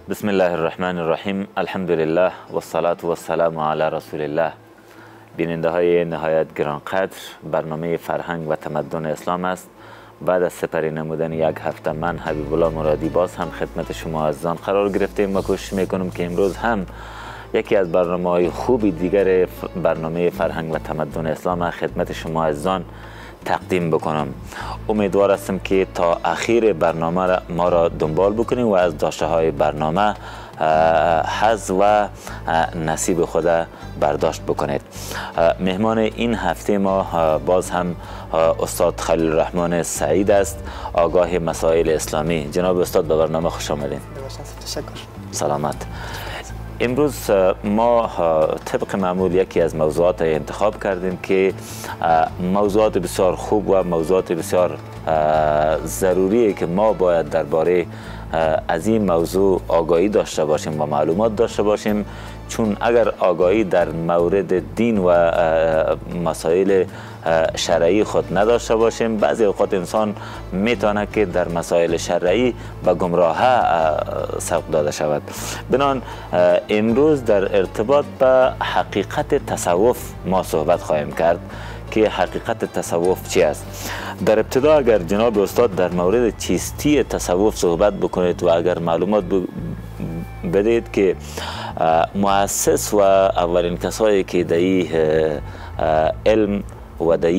بسم الله الرحمن الرحیم. الحمد لله و الصلاة و السلام علی رسول الله. بیننده های نهایت گرانقدر، برنامه فرهنگ و تمدن اسلام است. بعد از سپری نمودن یک هفته من حبیب الله مرادی باز هم خدمت شما عزیزان قرار گرفتیم و کوشش میکنم که امروز هم یکی از برنامه‌های خوبی دیگر برنامه فرهنگ و تمدن اسلام خدمت شما عزیزان تقدیم بکنم. امیدوار هستم که تا اخیر برنامه ما را دنبال بکنید و از داشته های برنامه حظ و نصیب خود برداشت بکنید. مهمان این هفته ما باز هم استاد خلیل الرحمن سعید است، آگاه مسائل اسلامی. جناب استاد به برنامه خوش آمدین. تشکر. سلامت. امروز ما طبق معمول یکی از موضوعات انتخاب کردیم که موضوعات بسیار خوب و موضوعات بسیار ضروریه که ما باید درباره از این موضوع آگاهی داشته باشیم و معلومات داشته باشیم، چون اگر آگاهی در مورد دین و مسائل شرعی خود نداشته باشیم، بعضی اوقات انسان میتونه که در مسائل شرعی به گمراهی سوق داده شود. بنان امروز در ارتباط به حقیقت تصوف ما صحبت خواهیم کرد که حقیقت تصوف چی است. در ابتدا اگر جناب استاد در مورد چیستی تصوف صحبت بکنید و اگر معلومات بدید که مؤسس و اولین کسایی که در علم و در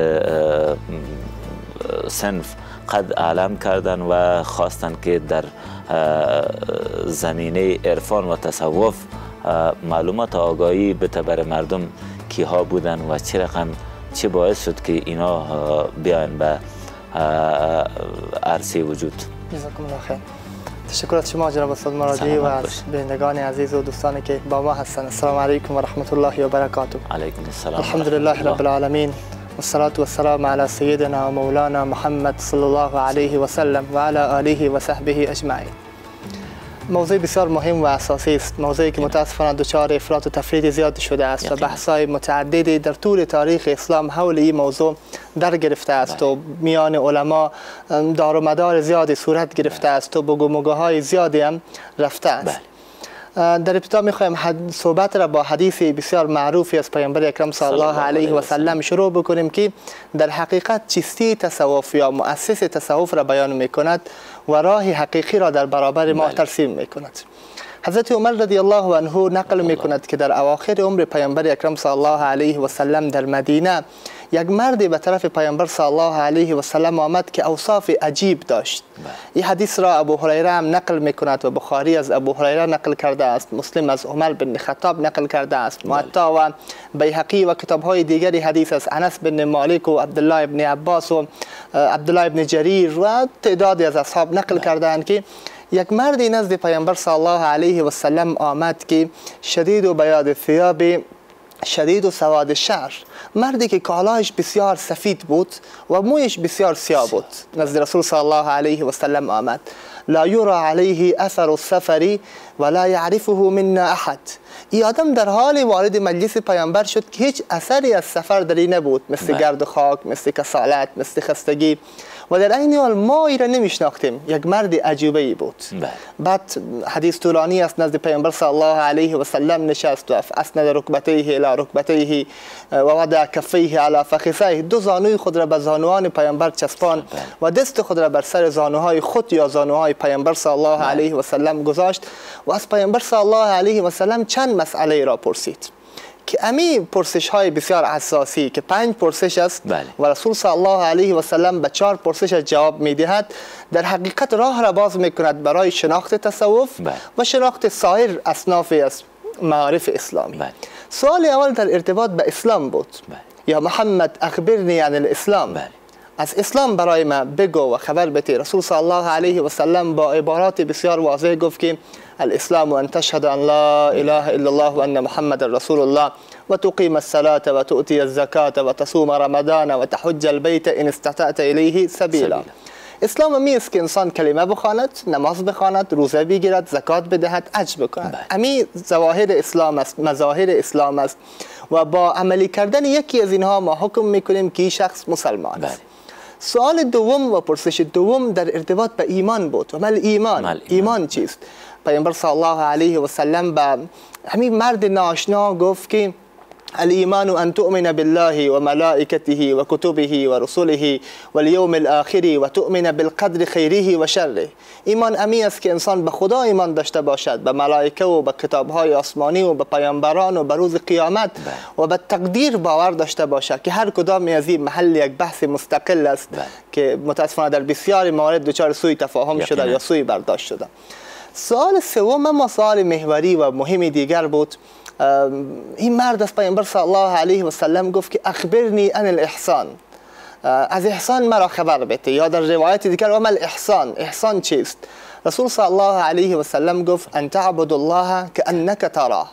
صنف قد علم کردن و خواستن که در زمینه عرفان و تصوف معلومات آگاهی بده بر مردم کیها بودن و چه رقم چه باعث شد که اینا بیاین به عرصه وجود. جزاکم الله خیر. تشکر از شما جناب استاد مرادی و از بینندگان عزیز و دوستانی که با ما هستند. السلام علیکم و رحمت الله و برکاته. علیکم السلام. الحمدلله رب العالمین والصلاة والسلام على سیدنا و مولانا محمد صلی الله علیه و سلم و علی آله و صحبه اجمعین. موضوع بسیار مهم و اساسی است، موضوعی که متاسفانه دچار افراط و تفرید زیاد شده است و بحث‌های متعددی در طول تاریخ اسلام حول این موضوع در گرفته است و میان علما دار و مدار زیادی صورت گرفته است و بگومگوهای زیادی هم رفته است. در ابتدا می‌خوایم صحبت را با حدیث بسیار معروفی از پیامبر اکرم صلی الله علیه و سلم شروع بکنیم که در حقیقت چیستی تصوف یا مؤسس تصوف را بیان می‌کند و راه حقیقی را در برابر ما ترسیم می‌کند. حضرت عمر رضی الله عنه نقل می‌کند که در اواخر عمر پیامبر اکرم صلی الله علیه و سلم در مدینه یک مردی به طرف پیامبر صلی الله علیه و سلم آمد که اوصاف عجیب داشت. این حدیث را ابو هریره هم نقل می‌کند و بخاری از ابو هریره نقل کرده است، مسلم از عمر بن خطاب نقل کرده است، معطا و بیهقی و کتاب‌های دیگری حدیث از انس بن مالک و عبدالله ابن عباس و عبدالله ابن جریر و تعدادی از اصحاب نقل کردند که یک مردی نزد پیامبر صلی الله علیه و سلم آمد که شدید و بیاض ثیاب، شدید و سواد شعر، مردی که کالایش بسیار سفید بود و مویش بسیار سیاه بود. نزد رسول صلی الله علیه و سلم آمد. لا یرى علیه اثر السفر ولا یعرفه منا احد. این آدم در حال وارد مجلس پیامبر شد که هیچ اثری از سفر در این نبود، مثل گرد و خاک، مثل کسالت، مثل خستگی، و در این حال ما ای را نمیشناختیم. یک مرد عجیبه ای بود. بعد حدیث طولانی است، نزد پیامبر صلی الله علیه و سلم نشست و اسند رکبتیه الی رکبتیه و وضع کفیه علی فخذیه، دو زانوی خود را به زانوان پیامبر چسبان و دست خود را بر سر زانوهای خود یا زانوهای پیامبر صلی الله علیه و سلم گذاشت و از پیامبر صلی الله علیه و سلم چند مسئله را پرسید که امی پرسش های بسیار اساسی که 5 پرسش است و رسول صلی الله علیه و سلم به 4 پرسش جواب میدهد، در حقیقت راه را باز میکند برای شناخت تصوف و شناخت سایر اصناف از معارف اسلامی. سوال اول در ارتباط به اسلام بود. یا محمد اخبرنی عن الاسلام، از اسلام برای ما بگو و خبر بده. رسول صلی الله علیه و سلم با عبارات بسیار واضح گفت که الاسلام ان تشهد ان لا اله الا الله و ان محمد رسول الله و تقیم الصلاة و تؤتی الزکاة و تصوم رمضان و تحج البیت ان استطعت الیه سبیلا. اسلام امی است که انسان کلمه بخواند، نماز بخواند، روزه بگیرد، زکات بدهد، حج بکند. امی ظواهر اسلام است، مظاهر اسلام است و با عملی کردن یکی از اینها ما حکم میکنیم که این شخص مسلمان است. سوال دوم و پرسش دوم در ارتباط به ایمان بود. و ایمان چیست؟ پیامبر صلی الله علیه و سلم به همین مرد ناشنا گفت که الإيمان أن تؤمن بالله وملائكته وكتبه ورسله واليوم الآخر وتؤمن بالقدر خيره وشره. ایمان امی است که انسان به خدا ایمان داشته باشد، به ملائکه و به کتابهای آسمانی و به پیامبران و به روز قیامت و به تقدیر باور داشته باشد که هر کدام از این محل یک بحث مستقل است که متاسفانه در بسیاری موارد دچار سوء تفاهم شده یا سوء برداشت شده. سوال سوم اما سوال محوری و مهم دیگر بود. این مرد از پیامبر صلی الله علیه و سلم گفت که اخبرنی عن الاحسان، از احسان مرا خبر بده، یا در روایت دیگر و ما الاحسان، احسان چیست؟ رسول صلی الله علیه و سلم گفت ان تعبد الله کانک تراه.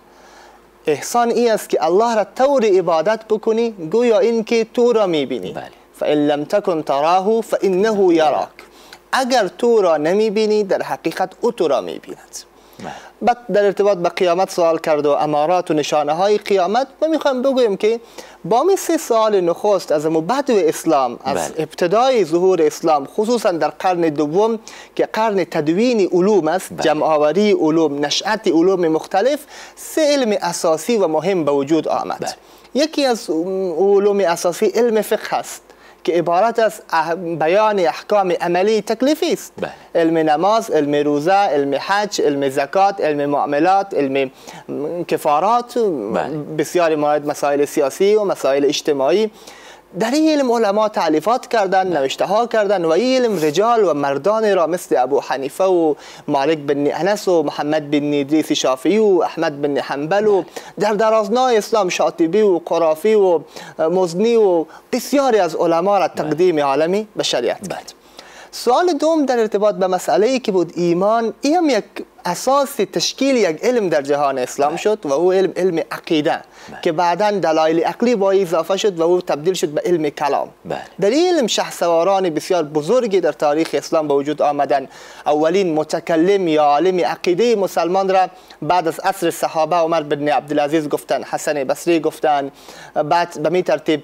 احسان این است که الله را طور عبادت بکنی گویا این که تو را میبینی. فان لم تکن تراه فانه یراک. اگر تو را نمیبینی در حقیقت او تو را میبیند. بعد در ارتباط به قیامت سوال کرد و امارات و نشانه های قیامت. ما میخوایم بگویم که با می 3 سال نخست از بدو اسلام، از ابتدای ظهور اسلام، خصوصا در قرن دوم که قرن تدوین علوم است، جمع آوری علوم، نشأت علوم مختلف، 3 علم اساسی و مهم به وجود آمد. یکی از علوم اساسی علم فقه است که عبارت از بیان احکام عملی تکلیفی است. علم نماز، علم روزه، علم حج، علم زکات، علم معاملات، علم کفارات، بسیاری موارد مسائل سیاسی و مسائل اجتماعی. در این علم علما تعلیفات کردن، نوشته ها کردن و این علم رجال و مردان را مثل ابو حنیفه و مالک بن انس و محمد بن ادریس شافعی و احمد بن حنبل و در درازنای اسلام شاطبی و قرافی و مزنی و بسیاری از علما را تقدیم عالمی بشریعت کرد. سوال دوم در ارتباط به مسئله که بود ایمان، این هم یک اساس تشکیل یک علم در جهان اسلام شد و او علم عقیده که بعدا دلایل عقلی با اضافه شد و او تبدیل شد به علم کلام. در این علم شهسواران بسیار بزرگی در تاریخ اسلام به وجود آمدن. اولین متکلم یا عالم عقیده مسلمان را بعد از عصر صحابه عمر بن عبدالعزیز گفتن، حسن بصری گفتن، بعد به می ترتیب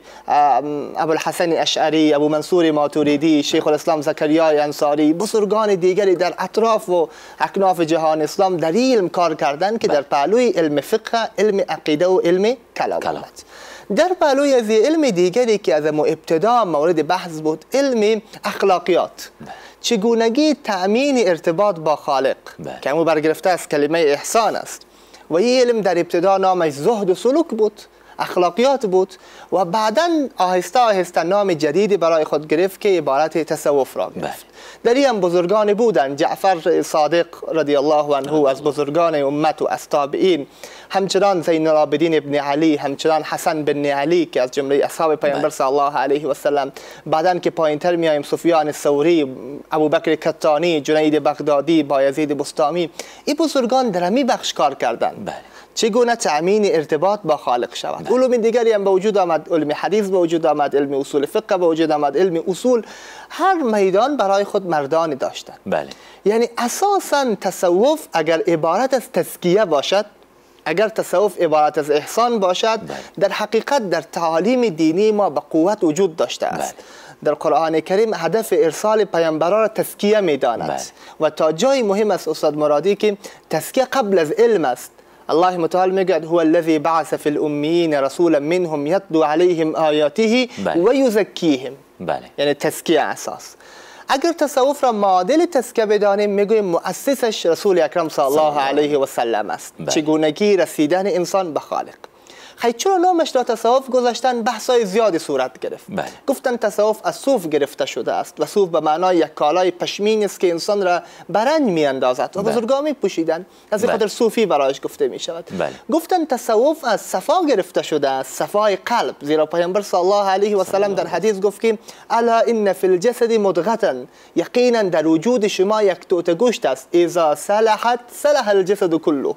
ابوالحسن اشعری، ابو منصور ماتوریدی، شیخ الاسلام زکریا انصاری، بزرگان دیگری در اطراف و اکناف جهان اسلام در این علم کار کردن که در پهلوی علم فقه، علم عقیده و علم کلام آمد. در پهلوی از علم دیگری که از ابتدا مورد بحث بود، علم اخلاقیات، چگونگی تأمین ارتباط با خالق که همون برگرفته از کلمه احسان است و این علم در ابتدا نامش زهد و سلوک بود، اخلاقیات بود و بعدا آهسته آهسته نام جدیدی برای خود گرفت که عبارت تصوف را گرفت. در این هم بزرگان بودند، جعفر صادق رضی الله عنه از بزرگان امت و از تابعین، همچنان زین العابدین ابن علی، همچنان حسن بن علی که از جمله اصحاب پیامبر صلی الله علیه و سلم. بعدن که پایینتر میایم سفیان ثوری، ابوبکر کتانی، جنید بغدادی، بایزید بسطامی، این بزرگان در همین بخش کار کردند. چگونه تأمین ارتباط با خالق شود. علوم دیگری هم به وجود آمد، علم حدیث به وجود آمد، علم اصول فقه به وجود آمد، علم اصول. هر میدان برای خود مردانی داشتند. یعنی اساسا تصوف اگر عبارت از تزکیه باشد، اگر تصوف عبارت از احسان باشد، در حقیقت در تعالیم دینی ما به قوت وجود داشته است. در قرآن کریم هدف ارسال پیامبران را تزکیه می‌داند و تا جای مهم است استاد مرادی که تزکیه قبل از علم است. الله متعال میگه هو الذی بعث فی الامین رسولا منهم یتلو علیهم آیاته و یزکیهم. یعنی تزکیه اساس. اگر تصوف را معادل تزکیه بدانیم میگویم مؤسسش رسول اکرم صلی الله علیه و سلم است. چگونگی رسیدن انسان به خالق. خیلی چرا نامش را تصوف گذاشتن؟ بحثای زیادی صورت گرفت. گفتن تصوف از صوف گرفته شده است و صوف به معنای یک کالای پشمین است که انسان را برنج می اندازد و بزرگان می پوشیدن، از این خاطر صوفی برایش گفته می شود. گفتن تصوف از صفا گرفته شده است، صفای قلب، زیرا پیامبر صلی الله علیه و سلم در حدیث گفت که الا ان فی الجسد مضغه، یقینا در وجود شما یک توته گوشت است، اذا صلحت صلح الجسد کله.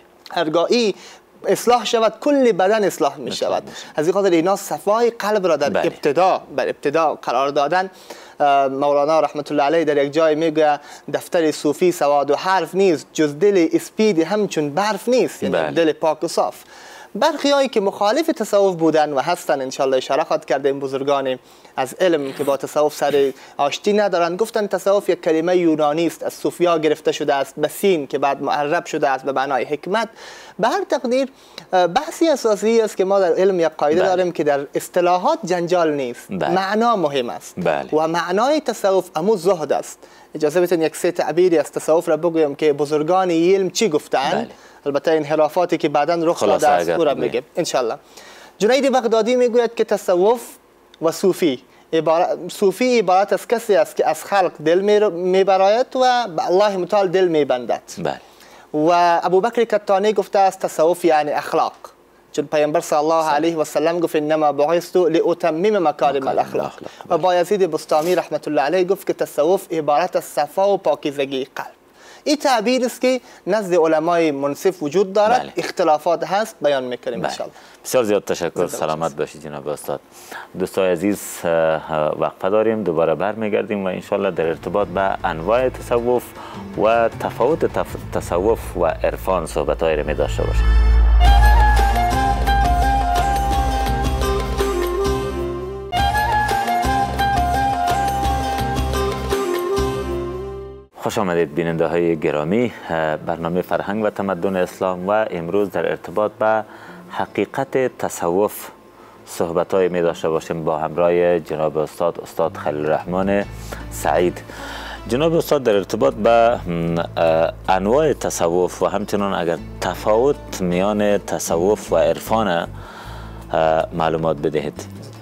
هرگاهی اصلاح شود کل بدن اصلاح می شود. از این خاطر اینا صفای قلب را در ابتدا قرار دادن. مولانا رحمت الله علیه در یک جای میگه دفتر صوفی سواد و حرف نیست، جز دل اسپید همچون برف نیست، یعنی دل پاک و صاف. برخی هایی که مخالف تصوف بودن و هستن، انشالله اشاره خواهد کردیم، بزرگان از علم که با تصوف سر آشتی ندارن، گفتن تصوف یک کلمه یونانی است، از صوفیا گرفته شده است به سین که بعد معرب شده است به معنای حکمت. به هر تقدیر بحثی اساسی است که ما در علم یک قاعده داریم که در اصطلاحات جنجال نیست، معنا مهم است و معنای تصوف امو زهد است. اجازه بدین یک سه تعبیری از تصوف را بگویم که بزرگان علم چی گفتند، البته انحرافاتی که بعدا رخ داده است او را بگیم انشالله. جنید بغدادی میگوید که تصوف و صوفی عبارت از کسی است که از خلق دل میبراید و به الله متعال دل میبندد. و ابوبکر کتانی گفته است تصوف یعنی اخلاق، چون پیامبر صلی الله علیه و سلم گفت انما بعثت لاتمم مکارم الاخلاق. و بایزید بسطامی رحمت الله علیه گفت که تصوف عبارت از صفا و پاکیزگی قلب. این تعبیر است که نزد علمای منصف وجود دارد، اختلافات هست، بیان میکنیم ان شاء الله. بسیار زیاد تشکر، سلامت باشید جناب استاد. دوستای عزیز وقفه داریم، دوباره برمیگردیم و ان شاء الله در ارتباط به انواع تصوف و تفاوت تصوف و عرفان صحبت‌هایی را می داشته باشیم. خوش آمدید بیننده های گرامی، برنامه فرهنگ و تمدن اسلام و امروز در ارتباط به حقیقت تصوف صحبت های می داشته باشیم با همراه جناب استاد خلیل الرحمن سعید. جناب استاد در ارتباط به انواع تصوف و همچنان اگر تفاوت میان تصوف و عرفان معلومات بدهید.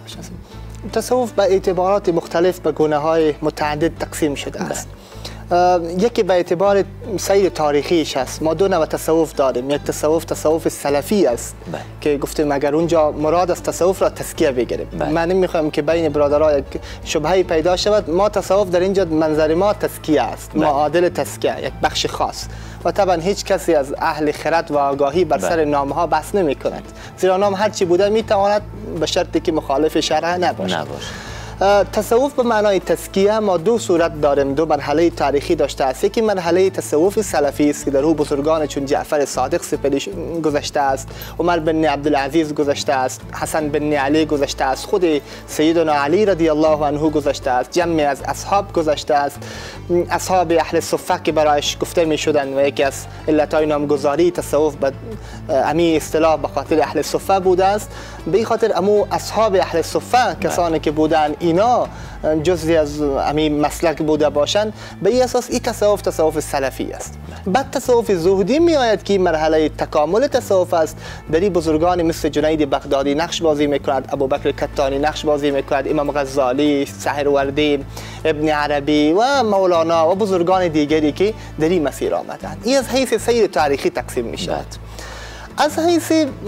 تصوف به اعتبارات مختلف به گونه های متعدد تقسیم شده است. یکی به اعتبار سیر تاریخیش است. ما دو نوع تصوف داریم. یک تصوف سلفی است که گفتیم اگر اونجا مراد از تصوف را تزکیه بگیریم. من نمیخوام که بین برادرها یک شبهه‌ای پیدا شود. ما تصوف در اینجا منظر ما تزکیه است، معادل تزکیه، یک بخش خاص. و طبعا هیچ کسی از اهل خرد و آگاهی بر سر نامها بحث نمی کند، زیرا نام هر چی بوده می تواند به شرطی که مخالف شرع نباشد. تصوف به معنای تزکیه ما دو صورت داریم، دو مرحله تاریخی داشته است. یکی مرحله تصوف سلفی است که در او بزرگان چون جعفر صادق سپهری گذشته است، عمر بن عبدالعزیز گذشته است، حسن بن علی گذشته است، خود سیدنا علی رضی الله عنه گذشته است، جمعی از اصحاب گذشته است، اصحاب اهل صفه که برایش گفته می شدند و یکی از علتهای نامگذاری تصوف به امی اصطلاح به خاطر اهل صفه بوده است. به این خاطر امو اصحاب اهل صفه کسانی که بودن اینا جزئی از همین مسلک بوده باشند، به این اساس این تصوف سلفی است. بعد تصوف زهدی می آید که مرحله تکامل تصوف است. در این بزرگان مثل جنید بغدادی نقش بازی میکند، ابوبکر کتانی نقش بازی میکند، امام غزالی، سحروردی، ابن عربی و مولانا و بزرگان دیگری که در این مسیر آمدند. این از حیث سیر تاریخی تقسیم می شود. از حیث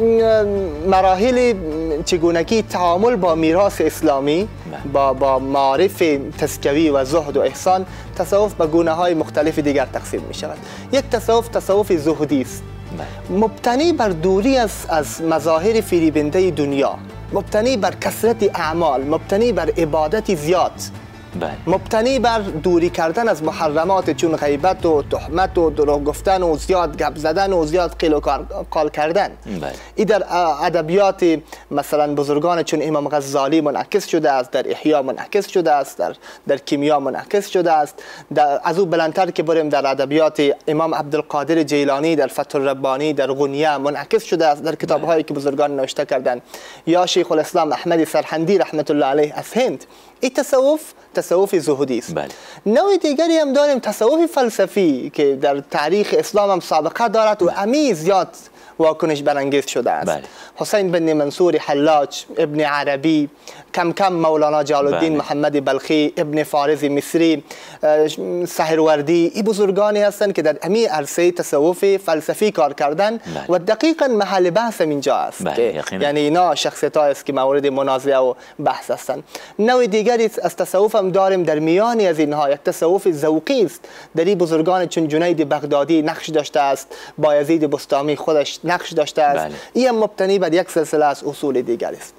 مراحل چگونگی تعامل با میراث اسلامی، با معارف تزکیوی و زهد و احسان، تصوف به گونه های مختلف دیگر تقسیم می شود. یک تصوف زهدی است، مبتنی بر دوری از مظاهر فریبنده دنیا، مبتنی بر کثرت اعمال، مبتنی بر عبادت زیاد، مبتنی بر دوری کردن از محرمات چون غیبت و تهمت و دروغ گفتن و زیاد گپ زدن و زیاد قیل و قال کردن. این در ادبیات مثلا بزرگان چون امام غزالی منعکس شده است، در احیا منعکس شده است، در کیمیا منعکس شده است. از او بلندتر که بریم در ادبیات امام عبدالقادر جیلانی در فتح الربانی، در غنیه منعکس شده است، در کتاب‌هایی که بزرگان نوشته کردند، یا شیخ الاسلام احمد سرهندی رحمت الله علیه از هند. این تصوف زهدی است. نوع دیگری هم داریم تصوف فلسفی که در تاریخ اسلام هم سابقه دارد و امی زیاد واکنش برانگیز شده است. حسین بن منصور حلاج، ابن عربی، کم مولانا جلال الدین محمد بلخی، ابن فارض مصری، سحروردی، این بزرگانی هستند که در امی عرصه تصوف فلسفی کار کردن و دقیقا محل بحث اینجا است. یعنی اینا شخصیت است که مورد منازعه و بحث هستند. نوع دیگری از تصوف هم داریم در میانی از اینها، یک تصوف ذوقی است. در این بزرگان چون جنید بغدادی نقش داشته است، بایزید بسطامی خودش نقش داشته است. این مبتنی بر یک سلسله از اصول دیگر است.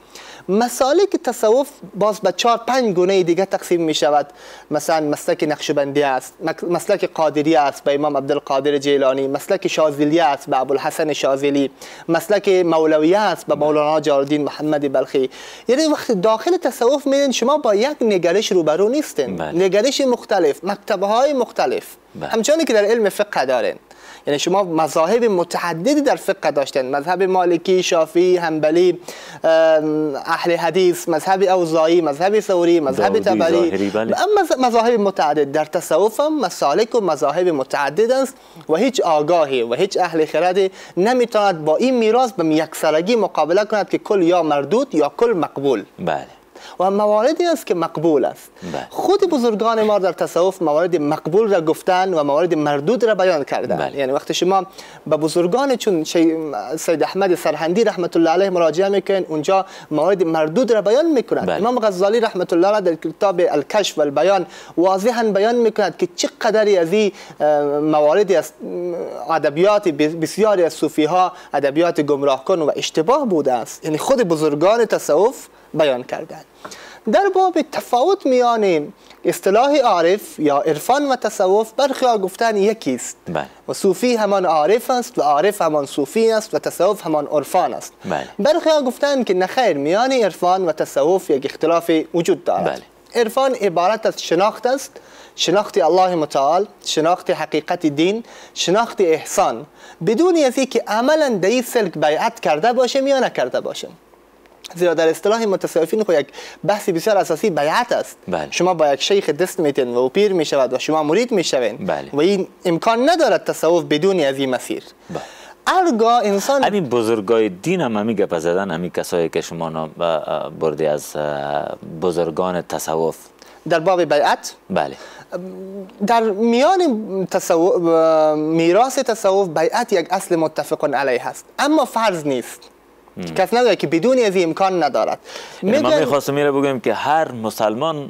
مسالک تصوف باز به 4-5 گونه دیگه تقسیم می شود. مثلا مسلک نقشبندی است، مسلک قادری است به امام عبدالقادر جیلانی، مسلک شاذلی است به ابوالحسن شاذلی، مسلک مولویه است به مولانا جلال الدین محمد بلخی. یعنی وقتی داخل تصوف می‌بینید شما با یک نگرش روبرو نیستین، نگرش مختلف، مکتب‌های مختلف، همچنانی که در علم فقه دارین. یعنی شما مذاهب متعددی در فقه داشتن، مذهب مالکی، شافعی، حنبلی، اهل حدیث، مذهب اوزاعی، مذهب ثوری، مذهب تبری، مذاهب متعدد. در تصوف هم مسالک و مذاهب متعدد است و هیچ آگاهی و هیچ اهل خردی نمیتواند با این میراث به یکسرگی مقابله کند که کل یا مردود یا کل مقبول. بله. و مواردی است که مقبول است. خود بزرگان ما در تصوف موارد مقبول را گفتن و موارد مردود را بیان کردن. یعنی وقتی شما به بزرگان چون سید احمد سرهندی رحمت الله علیه مراجعه میکنن، اونجا موارد مردود را بیان میکنند. امام غزالی رحمت الله علیه در کتاب الکشف و البیان واضحا بیان میکند که چقدر از این موارد است ادبیات بسیاری از صوفی ها ادبیات گمراه کن و اشتباه بوده است. یعنی خود بزرگان تصوف بیان کردند. در باب تفاوت میان اصطلاح عارف یا عرفان و تصوف برخی ها گفتن یکی است و صوفی همان عارف است و عارف همان صوفی است و تصوف همان عرفان است. برخی ها گفتن که نخیر، میان عرفان و تصوف یک اختلاف وجود دارد. عرفان عبارت از شناخت است، شناخت الله متعال، شناخت حقیقت دین، شناخت احسان، بدون از اینکه عملا در این سلک بیعت کرده باشیم یا نکرده باشیم. زیرا در اصطلاح متصوفین خود یک بحث بسیار اساسی بیعت است. شما با یک شیخ دست میتین و او پیر میشود و شما مرید میشوین و این امکان ندارد تصوف بدون از این مسیر. هرگاه انسان همین بزرگای دین هم همین گپ زدن، همین کسایی که شما برده از بزرگان تصوف در باب بیعت، بله، در میان میراث تصوف بیعت یک اصل متفق علیه است، اما فرض نیست. کس نداره که بدون از امکان ندارد. ما میخواستم میره بگویم که هر مسلمان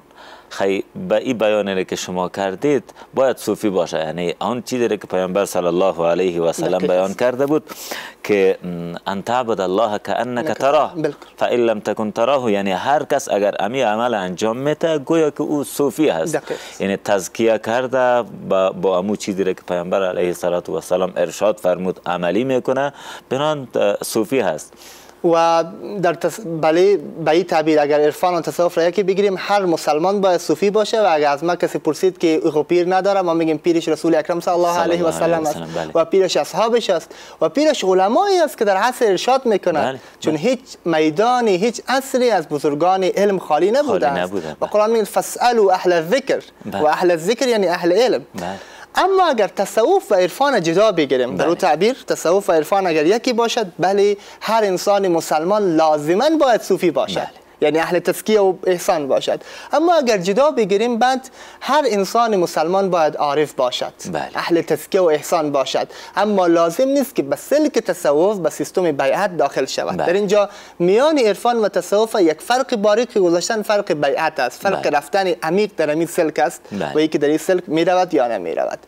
به این بیانیه که شما کردید باید صوفی باشه. یعنی آن چیزی که پیامبر صلی الله علیه و سلم بیان کرده بود که ان تعبد الله کانک تراه فان لم تکن تراه، یعنی هر کس اگر امی عمل انجام میده گویا که او صوفی هست. یعنی تزکیه کرده با امو چیزی که پیامبر علیه و سلم ارشاد فرمود عملی میکنه، بنان صوفی هست. و در بله به این تعبیر اگر عرفان و تصوف را یکی بگیریم، هر مسلمان باید صوفی باشه و اگر از ما کسی پرسید که او پیر نداره، ما میگیم پیرش رسول اکرم صلی الله علیه و سلم است و پیرش اصحابش است و پیرش علمایی است که در عصر ارشاد میکنند. چون هیچ میدانی، هیچ عصری از بزرگان علم خالی نبوده است. و قرآن میگه فاسالوا اهل الذکر و اهل الذکر یعنی اهل علم. اما اگر تصوف و عرفان جدا بگیریم، در اون تعبیر تصوف و عرفان اگر یکی باشد، بله هر انسان مسلمان لازما باید صوفی باشد. یعنی اهل تزکیه و احسان باشد. اما اگر جدا بگیریم، بعد هر انسان مسلمان باید عارف باشد، اهل تزکیه و احسان باشد، اما لازم نیست که به سلک تصوف به سیستم بیعت داخل شود. در اینجا میان عرفان و تصوف یک فرق باریک گذاشتن، فرق بیعت است، فرق رفتن عمیق در این سلک است و یکی در این سلک می رود یا نمی رود.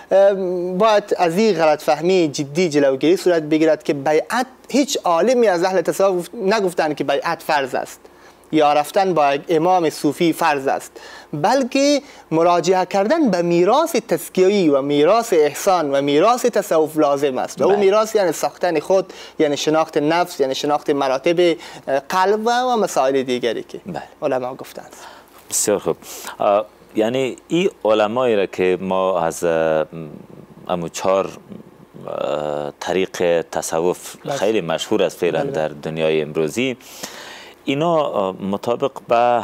باید از این غلط فهمی جدی جلوگیری صورت بگیرد که بیعت، هیچ عالمی از اهل تصوف نگفتن که بیعت فرض است یا رفتن با امام صوفی فرض است، بلکه مراجعه کردن به میراث تزکیه‌ای و میراث احسان و میراث تصوف لازم است. و اون میراث یعنی ساختن خود، یعنی شناخت نفس، یعنی شناخت مراتب قلب و مسائل دیگری که علما گفتند. بسیار خوب. یعنی این علمایی را که ما از امو 4 طریق تصوف خیلی مشهور است فعلا در دنیای امروزی، اینا مطابق به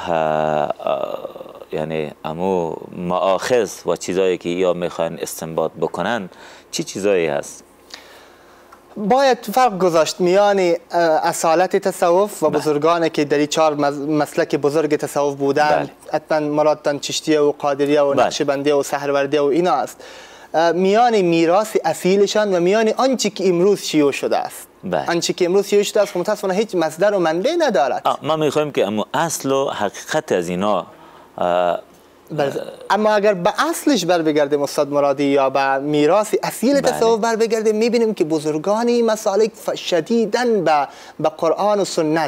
یعنی امو مآخذ و چیزایی که یا میخوان استنباط بکنن، چی چیزایی هست؟ باید فرق گذاشت میان اصالت تصوف و بزرگانی که در 4 مسلک بزرگ تصوف بودند. حتما مرادتان چشتیه و قادریه و نقشبندیه و سهروردیه و اینا است. میان میراث اصیلشان و میان آنچه که امروز شیوع شده است. آنچه که امروز شیوع شده است متاسفانه هیچ مصدر و منبع ندارد. ما میخوایم که اما اصل و حقیقت از اینا، اما اگر به اصلش بر بگردیم استاد مرادی یا به میراث اصیل تصوف بر بگردیم، میبینیم که بزرگانی مسالک شدیداً به قرآن و سنت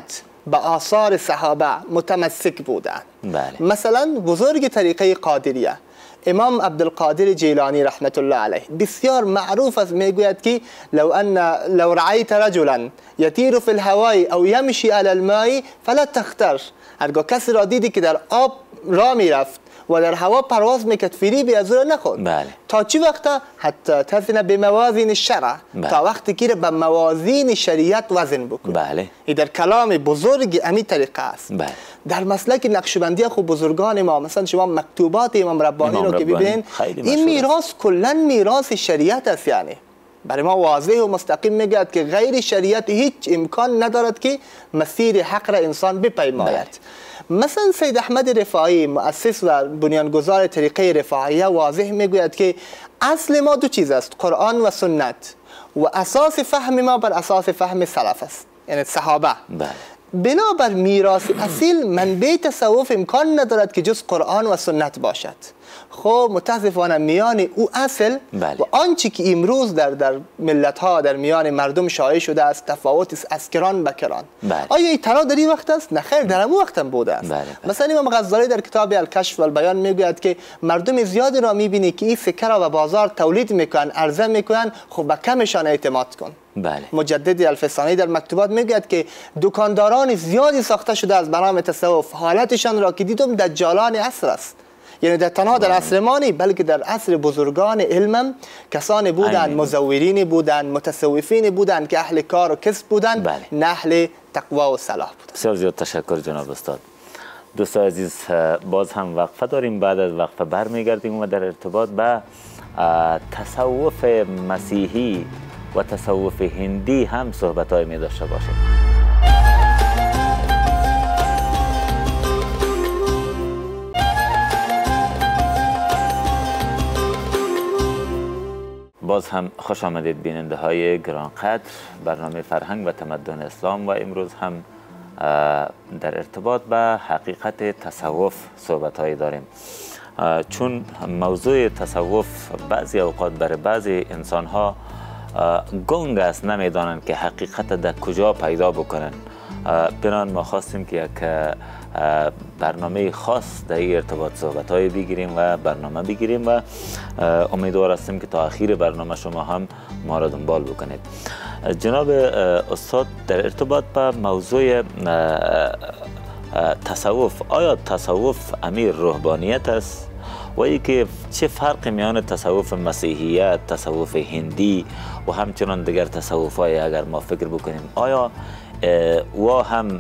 به آثار صحابه متمسک بودند. بله. مثلا بزرگ طریقه قادریه امام عبدالقادر جیلانی رحمت الله علیه بسیار معروف است، میگوید که لو رأیت رجلا یطیر فی الهواء او یمشی علی الماء فلا تختر، هرگاه کسی را دیدی که در آب راه میرفت و در هوا پرواز میکرد فریبی از او نخورد. بله. تا چی وقتا؟ حتی تزن به موازین الشرع. بله. تا وقتی که به موازین شریعت وزن بکن. بله. این در کلام بزرگ امی طریقه است. بله. در مسلک نقشبندی خوب بزرگان ما، مثلا شما مکتوبات امام ربانی رو که ببینید، این میراث کلا میراث شریعت است. یعنی برای ما واضح و مستقیم میگه که غیر شریعت هیچ امکان ندارد که مسیر حق را انسان بپیماید. مثلا سید احمد رفاعی مؤسس و بنیانگذار طریقه رفاعیه واضح میگوید که اصل ما دو چیز است، قرآن و سنت، و اساس فهم ما بر اساس فهم سلف است، یعنی صحابه. بله. بنابر میراث اصیل منبع تصوف امکان ندارد که جز قرآن و سنت باشد. خب متاسفانه میان او اصل بله. و آنچه که امروز در ملت ها در میان مردم شایع شده است تفاوت است از کران به کران. بله. آیا این تنها در این وقت است؟ نه خیر، در همون وقت هم بوده است. بله. مثلا امام غزالی در کتاب الکشف و البیان میگوید که مردم زیادی را میبینی که این سکه را به بازار تولید میکنن، عرضه میکنن، خب به کمشان اعتماد کن. بله. مجدد الفسانی در مکتوبات میگوید که دکانداران زیادی ساخته شده از برنامه تصوف، حالتشان را که دیدم دجالان عصر است. یعنی در تنها در عصر ما نی، بلکه در عصر بزرگان علم کسانی بودند، مزورین بودند، متصوفین بودند که اهل کار و کسب بودند. بله. نه اهل تقوا و صلاح بودند. بسیار زیاد تشکر جناب استاد. دوستان عزیز، باز هم وقفه داریم، بعد از وقفه برمیگردیم و در ارتباط به تصوف مسیحی و تصوف هندی هم صحبت‌های می داشته باشیم. باز هم خوش آمدید بیننده های گرانقدر برنامه فرهنگ و تمدن اسلام، و امروز هم در ارتباط به حقیقت تصوف صحبت هایی داریم، چون موضوع تصوف بعضی اوقات برای بعضی انسان ها گنگ است، نمیدانند که حقیقت در کجا پیدا بکنن. بنان ما خواستیم که یک برنامه خاص در این ارتباط صحبت های بگیریم و برنامه بگیریم و امیدوار هستیم که تا آخر برنامه شما هم ما را دنبال بکنید. جناب استاد، در ارتباط با موضوع تصوف، آیا تصوف امیر روحانیت است و ای که چه فرق میان تصوف مسیحیت، تصوف هندی و همچنان دیگر تصوف های اگر ما فکر بکنیم، آیا و هم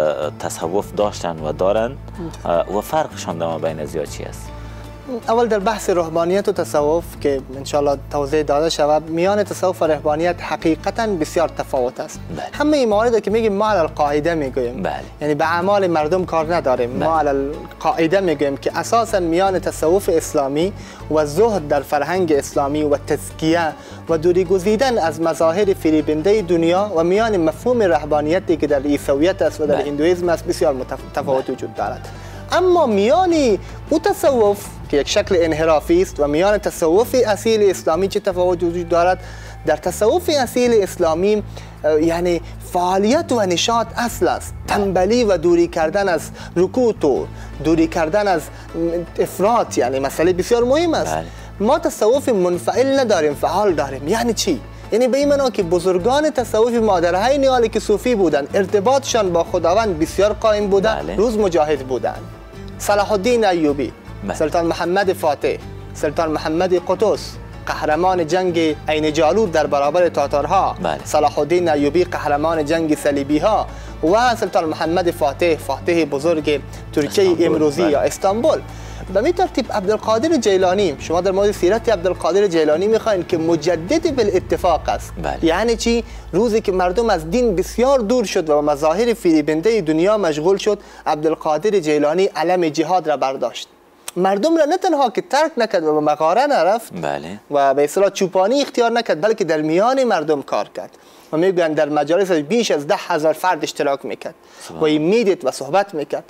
تصوف داشتن و دارن و فرقشان در بین زیاد چی است؟ اول در بحث روحانیت و تصوف که انشالله توضیح داده شود، میان تصوف و روحانیت حقیقتا بسیار تفاوت است. بله. همه این موارد که میگیم ما علی القاعده میگوییم، بله. یعنی به اعمال مردم کار نداریم. بله. ما علی القاعده میگوییم که اساسا میان تصوف اسلامی و زهد در فرهنگ اسلامی و تزکیه و دوری گزیدن از مظاهر فریبنده دنیا و میان مفهوم روحانیتی که در عیسویت است و در هندویسم است بسیار تفاوت وجود دارد. اما میان او تصوف که یک شکل انحرافی است و میان تصوف اصیل اسلامی چه تفاوت وجود دارد؟ در تصوف اصیل اسلامی یعنی فعالیت و نشاط اصل است، تنبلی و دوری کردن از رکوع و دوری کردن از افراط، یعنی مسئله بسیار مهم است. ما تصوف منفعل نداریم، فعال داریم. یعنی چی؟ یعنی به این معنا که بزرگان تصوف ما در حین حالی که صوفی بودند، ارتباطشان با خداوند بسیار قائم بودند، روز مجاهد بودند. صلاح الدین ایوبی، سلطان محمد فاتح، سلطان محمد قطز، قهرمان جنگ عین جالوت در برابر تاتارها، صلاح الدین ایوبی قهرمان جنگ صلیبی ها، و سلطان محمد فاتح، فاتح بزرگ ترکیه امروزی یا استانبول. به می ترتیب عبدالقادر جیلانی، شما در مورد سیرت عبدالقادر جیلانی میخواین که مجدد بالاتفاق است. یعنی چی؟ روزی که مردم از دین بسیار دور شد و مظاهر فریبنده دنیا مشغول شد، عبدالقادر جیلانی علم جهاد را برداشت. مردم را نه تنها که ترک نکرد و به مغاره نرفت و به اصطلاح چوپانی اختیار نکرد، بلکه در میان مردم کار کرد و میگن در مجالس بیش از 10,000 فرد اشتراک میکرد و میدید و صحبت میکرد.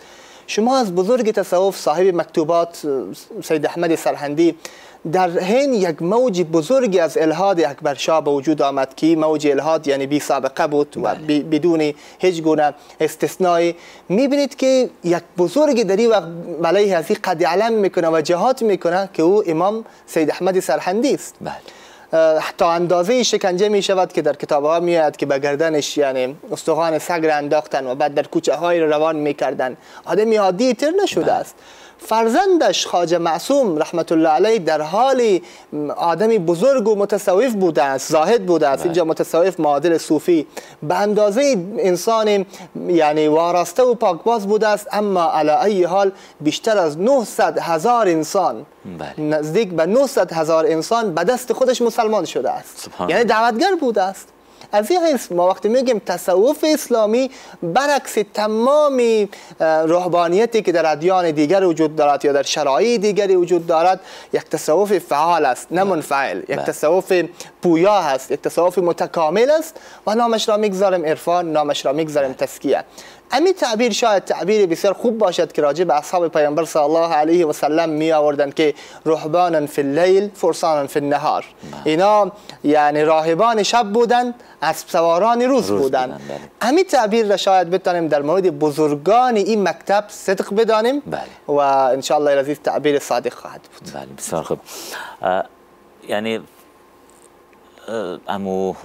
شما از بزرگ تصوف صاحب مکتوبات سید احمد سرهندی در حین یک موج بزرگی از الحاد اکبر شاه به وجود آمد که موج الحاد یعنی بی سابقه بود و بدون هیچ گونه استثنایی، میبینید که یک بزرگ در این وقت علیه از این قد علم میکنه و جهاد میکنه که او امام سید احمد سرهندی است. تا اندازه شکنجه می شود که در کتاب ها می آید که به گردنش یعنی استخوان سگ را انداختن و بعد در کوچه های روان می کردن. آدمی عادی تر نشده است. فرزندش خواجه معصوم رحمت الله علیه در حال آدمی بزرگ و متصوف بوده است، زاهد بوده است. اینجا متصوف معادل صوفی، به اندازه انسان یعنی وارسته و پاکباز بوده است، اما علی ای حال بیشتر از 900,000 انسان نزدیک به 900,000 انسان به دست خودش مسلمان شده است. یعنی دعوتگر بوده است. از این حیث ما وقتی میگیم تصوف اسلامی برعکس تمام روحانیتی که در ادیان دیگر وجود دارد یا در شرایع دیگری وجود دارد، یک تصوف فعال است نه منفعل، یک تصوف پویا است، یک تصوف متکامل است و نامش را میگذاریم عرفان، نامش را میگذاریم تزکیه. امی تعبیر شاید تعبیر بسیار خوب باشد که راجع به اصحاب پیامبر صلی الله علیه و سلم می آوردند که رهبانا فی اللیل فرسانا فی النهار. اینا یعنی راهبان شب بودند، اسب سواران روز بودند. امی تعبیر را شاید بتانیم در مورد بزرگان این مکتب صدق بدانیم و ان شاء الله العزیز تعبیر صادق خواهد بود. بله بسیار خوب. یعنی امو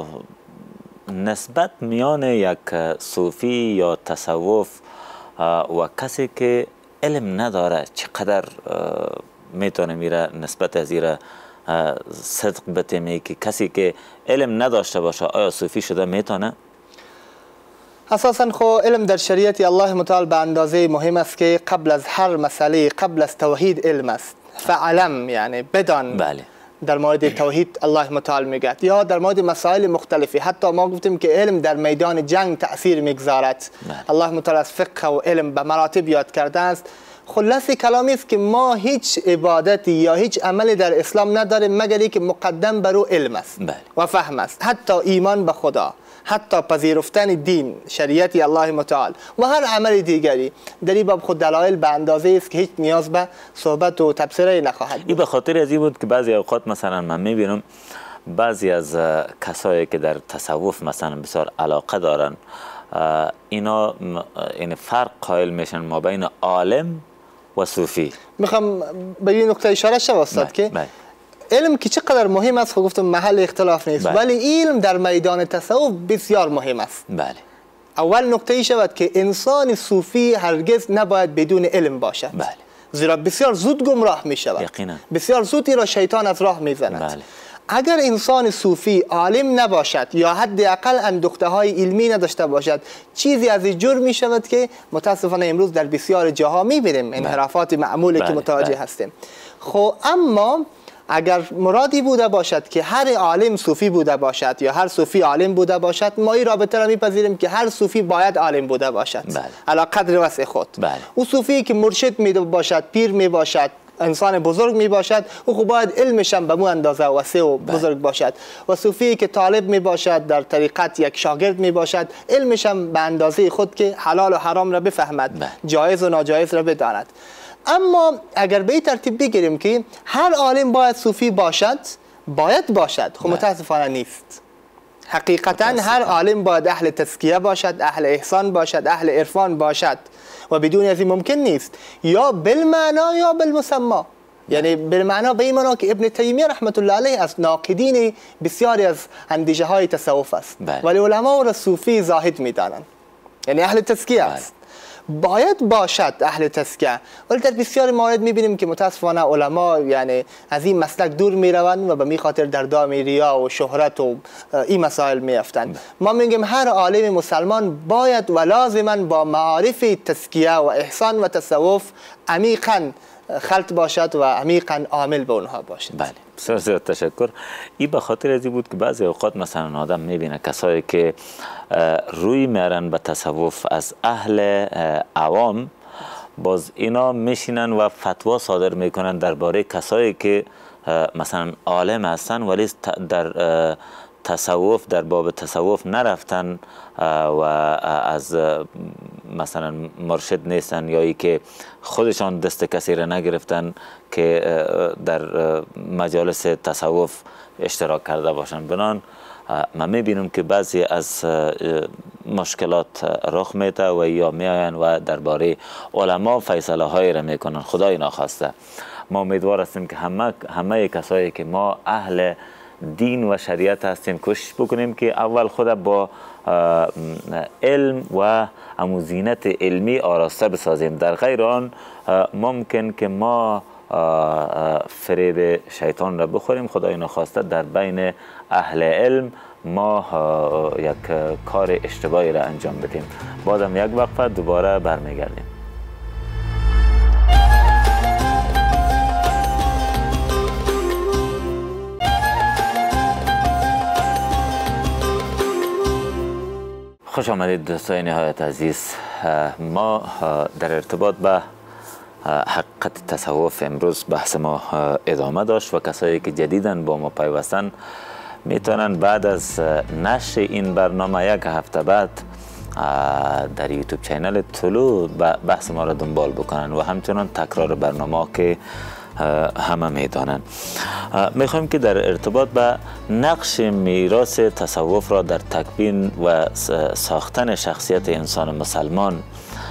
نسبت میان یک صوفی یا تصوف و کسی که علم نداره چقدر میتونه میره نسبت از ایره صدق بتیمی که کسی که علم نداشته باشه آیا صوفی شده میتونه؟ اساسا خو علم در شریعت الله متعال به اندازه مهم است که قبل از هر مسئله، قبل از توحید علم است. فعلم یعنی بدان. بله. در مورد توحید الله متعال میگه یا در مورد مسائل مختلفی. حتی ما گفتیم که علم در میدان جنگ تأثیر میگذارد. الله متعال از فقه و علم به مراتب یاد کرده است. خلاصه کلامی است که ما هیچ عبادتی یا هیچ عملی در اسلام نداریم مگر اینکه مقدم بر او علم است و فهم است. حتی ایمان به خدا، حتی پذیرفتن دین شریعت الله متعال و هر عمل دیگری در این باب خود دلایل به اندازه است که هیچ نیاز به صحبت و تبصره نخواهد بود. این به خاطر از این بود که بعضی اوقات مثلا من میبینم بعضی از کسایی که در تصوف مثلا بسیار علاقه دارن اینا این فرق قائل میشن ما بین عالم و صوفی. میخوام به این نکته اشاره شد استاد که علم که چقدر مهم است، خب گفتم محل اختلاف نیست، ولی علم در میدان تصوف بسیار مهم است. بله. اول نکته ای شود که انسان صوفی هرگز نباید بدون علم باشد. بله. زیرا بسیار زود گمراه می شود. یقینا. بسیار زود را شیطان از راه می زند. بله. اگر انسان صوفی عالم نباشد یا حداقل اندوخته های علمی نداشته باشد، چیزی از این جور می شود که متاسفانه امروز در بسیار جاها می بینیم انحرافات معمولی که متوجه هستیم. خب اما اگر مرادی بوده باشد که هر عالم صوفی بوده باشد یا هر صوفی عالم بوده باشد، ما این رابطه را میپذیریم که هر صوفی باید عالم بوده باشد علی قدر وسع خود. او صوفی که مرشد می باشد، پیر می باشد، انسان بزرگ می باشد، او خب باید علمش هم به مو اندازه وسع و بزرگ باشد. و صوفی که طالب می باشد، در طریقت یک شاگرد می باشد، علمش هم به اندازه خود که حلال و حرام را بفهمد، جایز و ناجایز را بداند. اما اگر به این ترتیب بگیریم که هر عالم باید صوفی باشد، خب متاسفانه نیست. حقیقتا هر عالم باید اهل تزکیه باشد، اهل احسان باشد، اهل عرفان باشد و بدون از این ممکن نیست. یا بالمعنا یا بالمسما. یعنی بالمعنا به این معنا که ابن تیمیه رحمت الله علیه از ناقدین بسیاری از اندیشه های تصوف است، ولی علما را صوفی زاهد میدانند، یعنی اهل تزکیه است. باید باشد اهل تزکیه، ولی در بسیار موارد میبینیم که متاسفانه علما یعنی از این مسلک دور میروند و به می خاطر در دام ریا و شهرت و این مسائل میافتند. ما میگیم هر عالم مسلمان باید و لازما با معارف تزکیه و احسان و تصوف عمیقا خلط باشد و عمیقا عامل به اونها باشد. بله بسیار زیاد تشکر. این به خاطر از این بود که بعضی اوقات مثلا آدم میبینه کسایی که روی میارن به تصوف از اهل عوام، باز اینا میشینن و فتوا صادر میکنن درباره کسایی که مثلا عالم هستن ولی در تصوف در باب تصوف نرفتن و از مثلا مرشد نیستن یا ای که خودشان دست کسی را نگرفتن که در مجالس تصوف اشتراک کرده باشن. بنان من میبینم که بعضی از مشکلات رخ میده و یا میاین و درباره علما فیصله های را میکنن. خدای ناخواسته ما امیدوار هستیم که همه کسایی که ما اهل دین و شریعت هستیم کوشش بکنیم که اول خود با علم و زینت علمی آراسته بسازیم. در غیر آن ممکن که ما فریب شیطان را بخوریم. خدای ناخواسته در بین اهل علم ما یک کار اشتباهی را انجام بدیم. بعدم یک وقفه دوباره برمیگردیم. خوش آمدید دوستای نهایت عزیز. ما در ارتباط به حقیقت تصوف امروز بحث ما ادامه داشت و کسایی که جدیداً با ما پیوستن میتونن بعد از نشر این برنامه یک هفته بعد در یوتیوب چینل طلوع بحث ما را دنبال بکنن و همچنان تکرار برنامه که همه میدانن. میخوایم که در ارتباط به نقش میراث تصوف را در تکوین و ساختن شخصیت انسان مسلمان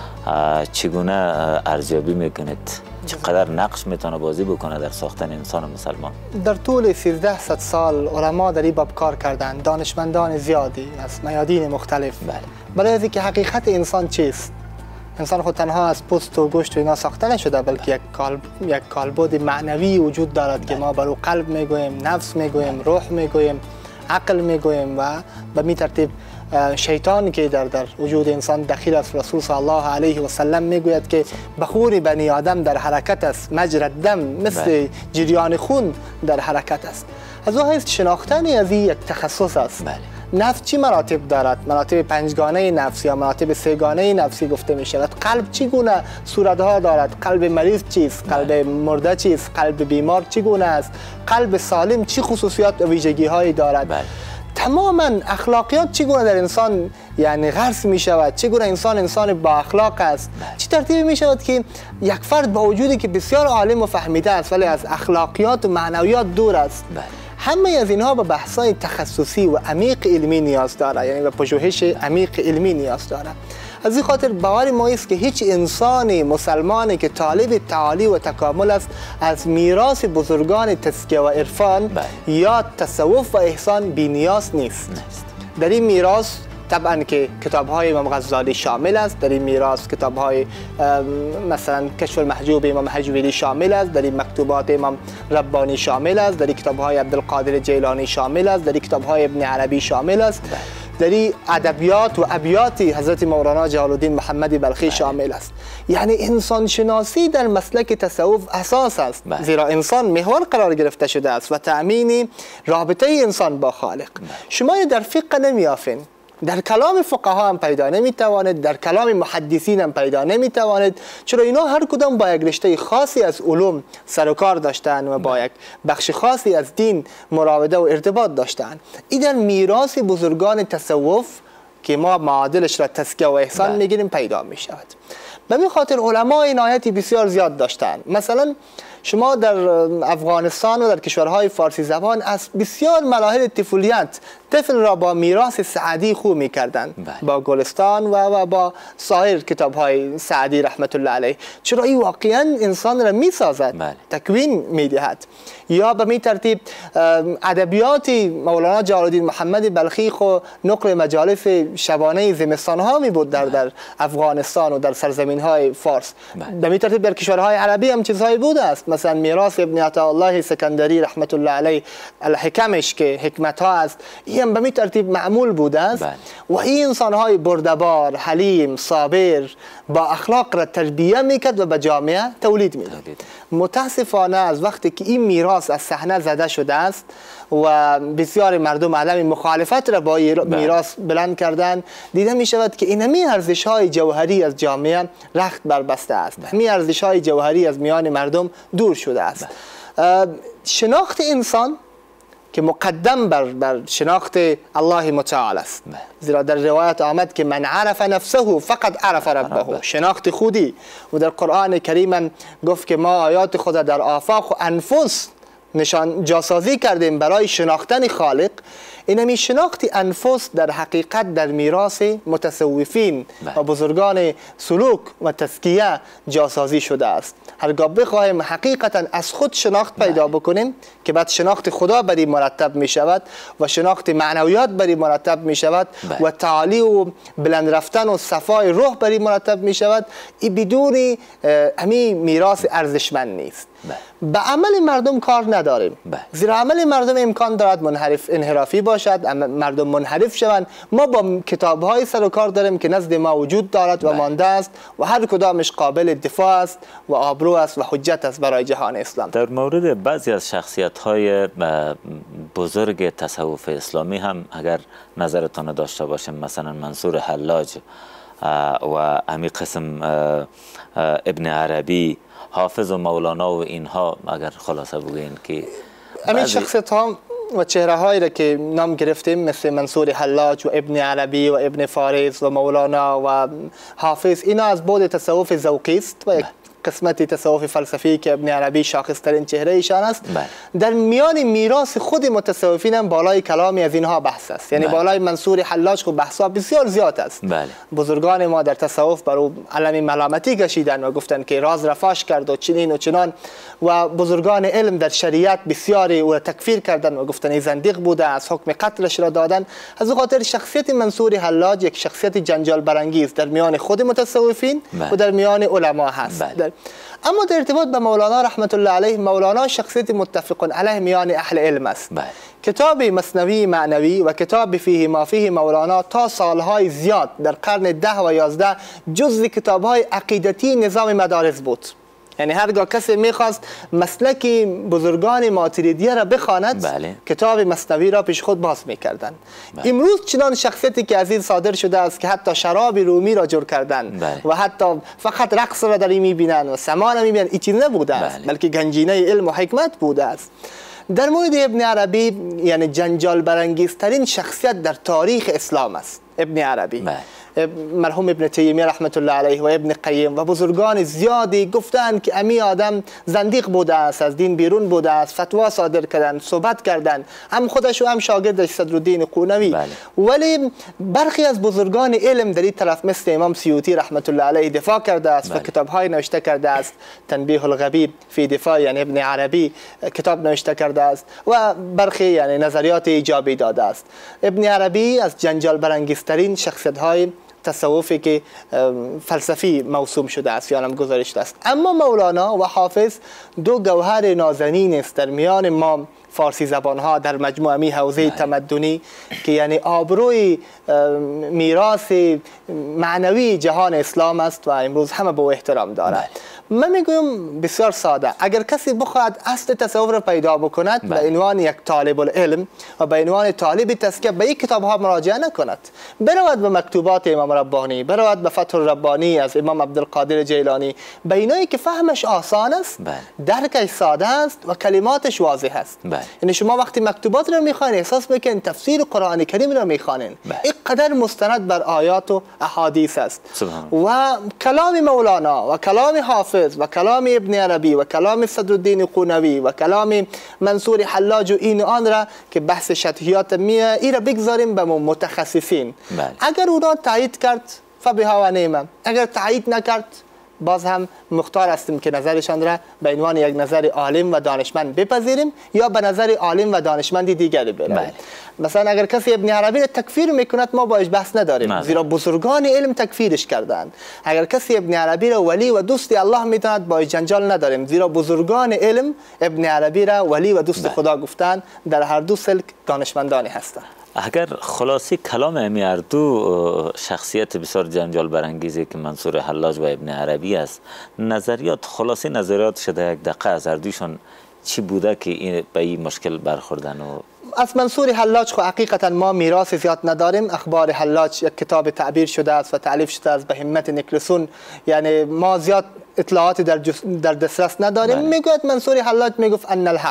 چگونه ارزیابی میکنید؟ چقدر نقش میتونه بازی بکنه در ساختن انسان مسلمان؟ در طول 1300 سال علما در این باب کار کردن، دانشمندان زیادی از میادین مختلف. برای اینکه حقیقت انسان چیست؟ انسان خود تنها از پوست و گوشت و اینا ساخته نشده، بلکه یک کالبد معنوی وجود دارد که ما برو قلب میگوییم، نفس میگوییم، روح میگوییم، عقل میگوییم و به می ترتیب شیطان که در وجود انسان دخیل است. رسول صلی الله علیه و سلم میگوید که بخور بنی آدم در حرکت است، مجرى الدم مثل جریان خون در حرکت است. از او حیث شناختن از این یک تخصص است. نفس چی مراتب دارد؟ مراتب پنجگانه نفس یا مراتب سه‌گانه نفسی گفته می شود. قلب چگونه صورتها دارد؟ قلب مریض چیست؟ قلب مرده چیست؟ قلب بیمار چگونه است؟ قلب سالم چی خصوصیات و ویژگی هایی دارد؟ تماما اخلاقیات چگونه در انسان یعنی غرس می شود؟ چگونه انسان با اخلاق است؟ چی ترتیب می شود که یک فرد با وجودی که بسیار عالم و فهمیده است ولی از اخلاقیات و معنویات دور است؟ همه از اینها به بحث‌های تخصصی و عمیق علمی نیاز داره، یعنی به پژوهش عمیق علمی نیاز داره. از این خاطر باور ما است که هیچ انسانی مسلمانی که طالب تعالی و تکامل است از میراث بزرگان تزکیه و عرفان یا تصوف و احسان بی نیاز نیست. در این میراث طبعا که کتاب‌های امام غزالی شامل است، در این میراث کتاب‌های مثلا کشف المحجوب امام حجویری شامل است، در این مکتوبات امام ربانی شامل است، در این کتاب‌های عبدالقادر جیلانی شامل است، در این کتاب‌های ابن عربی شامل است، در این ادبیات و ابیات حضرت مولانا جلال الدین محمدی بلخی شامل است. یعنی انسان شناسی در مسلک تصوف اساس است، زیرا انسان محور قرار گرفته شده است و تأمین رابطه انسان با خالق. شما در فقه نمی‌یافین، در کلام فقها هم پیدا نمیتوانید، در کلام محدثین هم پیدا نمیتوانید، چرا اینا هر کدام با یک رشته خاصی از علوم سر و کار داشتن و با یک بخش خاصی از دین مراوده و ارتباط داشتن. این در میراث بزرگان تصوف که ما معادلش را تزکیه و احسان میگیریم پیدا می شود. به این خاطر علما عنایتی بسیار زیاد داشتن. مثلا شما در افغانستان و در کشورهای فارسی زبان از بسیار مراحل طفولیت طفل را با میراث سعدی خو می‌کردند، با گلستان و با سایر کتاب‌های سعدی رحمت الله علیه، چرا این واقعا انسان را می‌سازد، تکوین می‌دهد. یا به می ترتیب ادبیات مولانا جلال الدین محمدی بلخی خو نقل مجالس شبانه زمستان‌ها می بود در افغانستان و در سرزمین‌های فارس. به می ترتیب در کشورهای عربی هم چیزهایی بوده است، مثلا میراث ابن عطاءالله سکندری رحمت الله علیه الحکمش که حکمت‌ها است، این به می ترتیب معمول بوده است. و این انسان‌های بردبار، حلیم، صابر با اخلاق را تربیه میکرد و به جامعه تولید میداد. متاسفانه از وقتی که این میراث از صحنه زده شده است و بسیار مردم عالم مخالفت را با میراث بلند کردن، دیده می شود که اینمی ارزش‌های جوهری از جامعه رخت بربسته است، همین ارزش‌های جوهری از میان مردم دور شده است. شناخت انسان که مقدم بر شناخت الله متعال است. زیرا در روایت آمد که من عرف نفسه فقط عرف ربه، شناخت خودی. و در قرآن کریم گفت که ما آیات خود در آفاق و انفس نشان جاسازی کردیم برای شناختن خالق. اینمی شناخت انفس در حقیقت در میراث متصوفین و بزرگان سلوک و تزکیه جاسازی شده است. هرگاه بخواهیم حقیقتا از خود شناخت پیدا بکنیم که بعد شناخت خدا بری مرتب می شود و شناخت معنویات بری مرتب می شود و تعالی و بلند رفتن و صفای روح بری مرتب می شود، این بدون همین میراث ارزشمند نیست. به عمل مردم کار نداریم، زیرا عمل مردم امکان دارد انحرافی باشد، مردم منحرف شوند. ما با کتاب‌های سر و کار داریم که نزد ما وجود دارد و مانده است و هر کدامش قابل دفاع است و آبرو است و حجت است برای جهان اسلام. در مورد بعضی از شخصیت‌های بزرگ تصوف اسلامی هم اگر نظرتان داشته باشیم، مثلا منصور حلاج و امی قسم ابن عربی، حافظ و مولانا و اینها، اگر خلاصه بگوین که همین شخصیت ها و چهره هایی را که نام گرفتیم مثل منصور حلاج و ابن عربی و ابن فارس و مولانا و حافظ، اینا از بعد تصوف ذوقی است و یک قسمتی تصوف فلسفی که ابن عربی شاخصترین چهره ایشان است. در میان میراث خود متصوفین هم بالای کلامی از اینها بحث است. یعنی بالای منصور حلاج خود بحث ها بسیار زیاد است. بزرگان ما در تصوف بر او علم ملامتی کشیدن و گفتن که راز رفاش کرد و چنین و چنان، و بزرگان علم در شریعت بسیاری او را تکفیر کردن و گفتن زندیق بوده، از حکم قتلش را دادن. از او خاطر شخصیت منصور حلاج یک شخصیت جنجال برانگیز در میان خود متصوفین و در میان علما هست. اما در ارتباط به مولانا رحمت الله علیه، مولانا شخصیت متفق علیه میان اهل علم است. کتاب مثنوی معنوی و کتاب فیه ما فیه مولانا تا سالهای زیاد در قرن 10 و 11 جزو کتابهای عقیدتی نظام مدارس بود. یعنی هرگاه کسی میخواست مسلک بزرگان ماتریدیه را بخواند، کتاب مثنوی را پیش خود باز میکردن. امروز چنان شخصیتی که از این صادر شده است که حتی شراب رومی را جور کردن و حتی فقط رقص را در این میبینن و سما را میبینن، این چیز نبوده است، بلکه گنجینه علم و حکمت بوده است. در مورد ابن عربی، یعنی جنجال برانگیزترین شخصیت در تاریخ اسلام است ابن عربی. مرحوم ابن تیمیه رحمت الله علیه و ابن قیم و بزرگان زیادی گفتند که امی آدم زندیق بوده است، از دین بیرون بوده است، فتوا صادر کردن، صحبت کردن، هم خودش و هم شاگردش صدرالدین قونوی. ولی برخی از بزرگان علم در این طرف مثل امام سیوطی رحمت الله علیه دفاع کرده است و کتاب‌های نوشته کرده است. تنبیه الغبی فی دفاع یعنی ابن عربی کتاب نوشته کرده است و برخی یعنی نظریات ایجابی داده است. ابن عربی از جنجال برانگیزترین شخصیت‌های تصوفی که فلسفی موسوم شده است یا نام گذاشته است. اما مولانا و حافظ دو گوهر نازنین است در میان ما فارسی زبان ها در مجموعه می حوزه تمدنی که یعنی آبروی میراث معنوی جهان اسلام است و امروز همه به او احترام دارد. من میگویم بسیار ساده، اگر کسی بخواهد اصل تصوف را پیدا بکند به عنوان یک طالب العلم و به عنوان طالب تزکیه به این کتاب ها مراجعه نکند، برود به مکتوبات امام ربانی، برود به فتح الربانی از امام عبدالقادر جیلانی، به اینایی که فهمش آسان است، درکش ساده است و کلماتش واضح است. یعنی شما وقتی مکتوبات را میخوانید احساس میکنین تفسیر قرآن کریم را میخوانین، اینقدر مستند بر آیات و احادیث است. و کلام مولانا و کلام حافظ و کلام ابن عربی و کلام صدرالدین قونوی و کلام منصور حلاج و این آن را که بحث شطحیات میه، این را بگذاریم به متخصصین. اگر او را تایید کرد فبها و نعمه، اگر تایید نکرد باز هم مختار هستیم که نظرشان را به عنوان یک نظر عالم و دانشمند بپذیریم یا به نظر عالم و دانشمندی دیگری برویم. مثلا اگر کسی ابن عربی را تکفیر میکند ما باش بحث نداریم، زیرا بزرگان علم تکفیرش کردند. اگر کسی ابن عربی را ولی و دوست الله میداند باش جنجال نداریم، زیرا بزرگان علم ابن عربی را ولی و دوست خدا گفتند. در هر دو سلک دانشمندانی هستند. اگر خلاصی کلام امی اردو شخصیت بسیار جنجال برانگیزی که منصور حلاج و ابن عربی است، نظریات خلاصی نظریات شده یک دقیقه از اردوشون چی بوده که به این مشکل برخوردن؟ و از منصور حلاج خو حقیقتا ما میراث زیاد نداریم. اخبار حلاج یک کتاب تعبیر شده است و تألیف شده است به همت نیکلسون، یعنی ما زیاد اطلاعات در دسترس نداریم. میگوید منصور حلاج میگفت ان الحق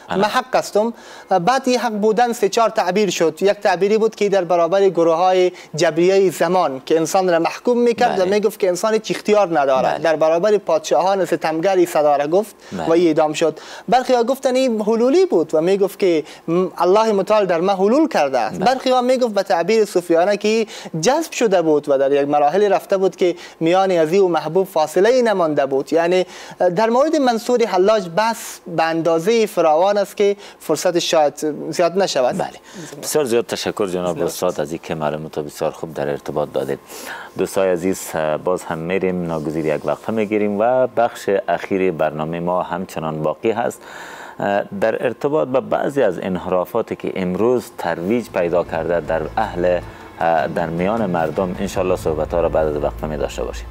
من حق هستم. بعد این حق بودن 3-4 تعبیر شد. یک تعبیری بود که در برابر گروه های جبریه زمان که انسان را محکوم میکرد و میگفت که انسان هیچ اختیار ندارد. در برابر پادشاهان ستمگری صدا را گفت و اعدام شد. برخی ها گفتن این حلولی بود و میگفت که الله متعال در ما حلول کرده است. برخی ها میگفت به تعبیر صوفیانه که جذب شده بود و در یک مراحل رفته بود که میان ازی و محبوب فاصله نمانده بود. یعنی در مورد منصور حلاج بس به اندازه فراوان است که فرصت شاید زیاد نشود. بله. بسیار زیاد تشکر جناب استاد از اینکه معلومات بسیار خوب در ارتباط دادید. دوستای عزیز باز هم میریم ناگزیر یک وقفه میگیریم و بخش اخیر برنامه ما همچنان باقی هست در ارتباط با بعضی از انحرافاتی که امروز ترویج پیدا کرده در میان مردم. انشالله صحبت ها را بعد از وقفه می داشته باشیم.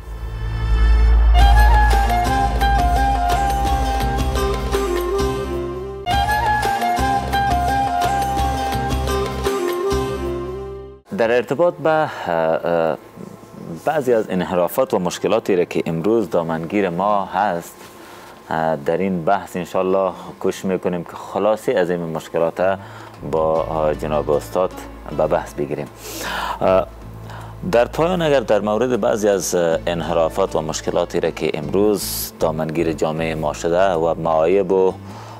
در ارتباط با بعضی از انحرافات و مشکلاتی را که امروز دامنگیر ما هست در این بحث انشالله کوشش میکنیم که خلاصی از این مشکلات با جناب استاد به بحث بگیریم. در پایان اگر در مورد بعضی از انحرافات و مشکلاتی را که امروز دامنگیر جامعه ما شده و معایب و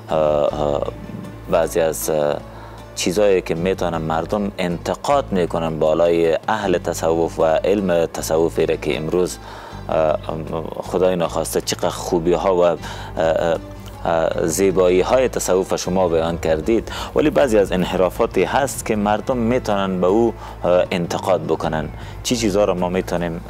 بعضی از چیزایی که میتونن مردم انتقاد میکنن بالای اهل تصوف و علم تصوفی را که امروز خدای ناخواسته چقدر خوبی ها و زیبایی های تصوف شما بیان کردید، ولی بعضی از انحرافاتی هست که مردم میتونن به او انتقاد بکنن. چی چیزا را ما میتونیم